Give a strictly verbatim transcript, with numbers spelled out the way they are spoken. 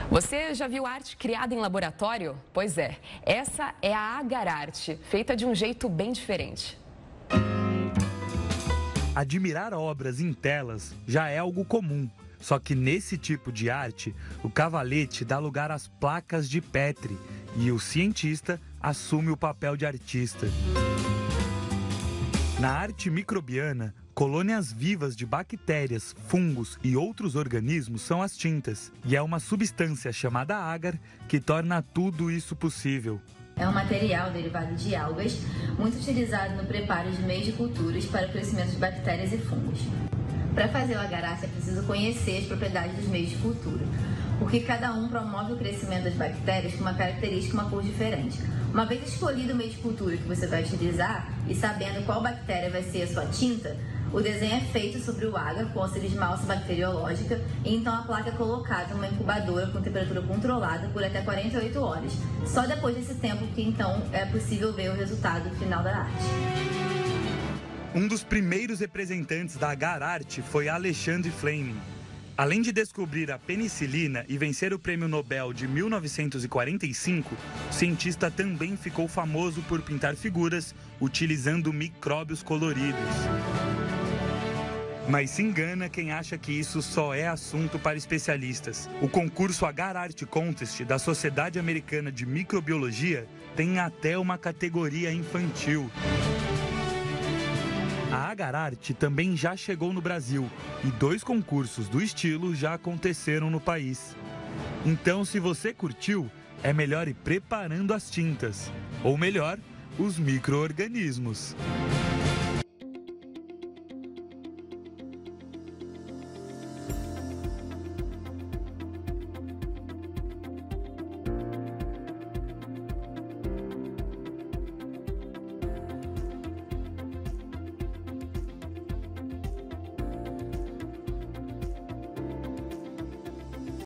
Você já viu arte criada em laboratório? Pois é, essa é a Agararte, feita de um jeito bem diferente. Admirar obras em telas já é algo comum, só que nesse tipo de arte, o cavalete dá lugar às placas de Petri e o cientista assume o papel de artista. Na arte microbiana, colônias vivas de bactérias, fungos e outros organismos são as tintas, e é uma substância chamada agar que torna tudo isso possível. É um material derivado de algas, muito utilizado no preparo de meios de culturas para o crescimento de bactérias e fungos. Para fazer o agararte é preciso conhecer as propriedades dos meios de cultura, porque cada um promove o crescimento das bactérias com uma característica e uma cor diferente. Uma vez escolhido o meio de cultura que você vai utilizar e sabendo qual bactéria vai ser a sua tinta, o desenho é feito sobre o agar com auxílio de uma alça bacteriológica e então a placa é colocada numa incubadora com temperatura controlada por até quarenta e oito horas. Só depois desse tempo que então é possível ver o resultado final da arte. Um dos primeiros representantes da Agararte foi Alexandre Fleming. Além de descobrir a penicilina e vencer o Prêmio Nobel de mil novecentos e quarenta e cinco, o cientista também ficou famoso por pintar figuras utilizando micróbios coloridos. Mas se engana quem acha que isso só é assunto para especialistas. O concurso Agararte Contest da Sociedade Americana de Microbiologia tem até uma categoria infantil. A Agararte também já chegou no Brasil e dois concursos do estilo já aconteceram no país. Então, se você curtiu, é melhor ir preparando as tintas, ou melhor, os micro-organismos.